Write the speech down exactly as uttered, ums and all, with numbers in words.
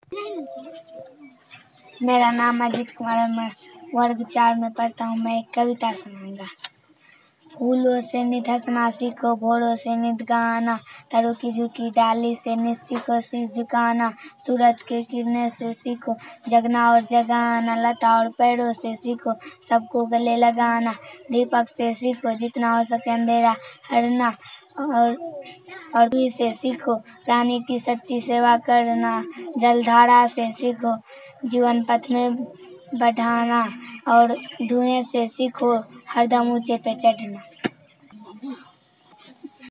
मेरा नाम अजीत कुमार है। मैं वर्ग चार में पढ़ता हूँ। मैं एक कविता सुनाऊंगा। फूलों से नित हंसना सीखो, भौरों से नित गाना, तरों की झुकी डाली से नित सीखो शीश झुकाना, सूरज के किरणें से सीखो जगना और जगाना, लता और पैरों से सीखो सबको गले लगाना, दीपक से सीखो जितना हो सके अंधेरा हरना, और और भी से सीखो प्राणी की सच्ची सेवा करना, जलधारा से सीखो जीवन पथ में बढ़ाना, और धुएं से सीखो हरदम ऊंचे पे चढ़ना।